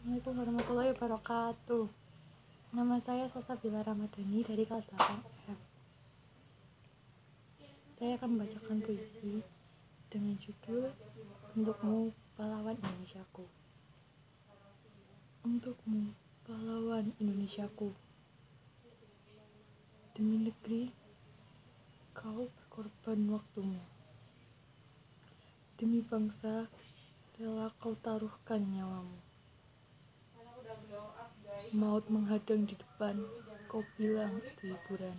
Assalamualaikum warahmatullahi wabarakatuh. Nama saya Salsabila Ramadhani dari kelas 8F. Saya akan membacakan puisi dengan judul Untukmu Pahlawan Indonesiaku. Untukmu pahlawan Indonesiaku, demi negeri kau berkorban waktumu. Demi bangsa rela kau taruhkan nyawamu. Maut menghadang di depan, kau bilang itu hiburan.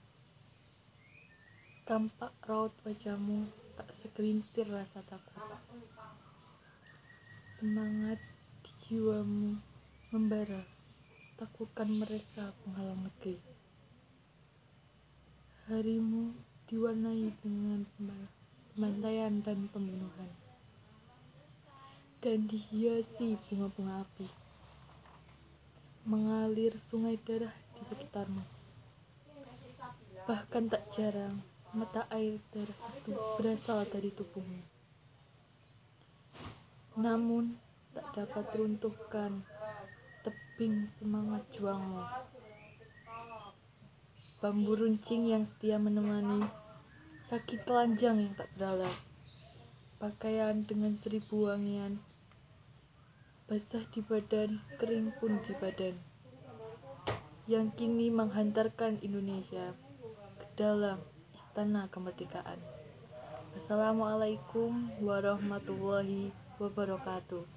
Tampak raut wajahmu, tak segelintir rasa takut. Semangat di jiwamu membara, takutkan mereka penghalang negeri. Harimu diwarnai dengan pembantaian dan pembunuhan, dan dihiasi bunga-bunga api. Mengalir sungai darah di sekitarmu. Bahkan tak jarang mata air darah itu berasal dari tubuhmu. Namun tak dapat runtuhkan tebing semangat juangmu. Bambu runcing yang setia menemani, kaki telanjang yang tak beralas, pakaian dengan 1000 wangian, basah di badan, kering pun di badan, yang kini menghantarkan Indonesia ke dalam istana kemerdekaan. Assalamualaikum warahmatullahi wabarakatuh.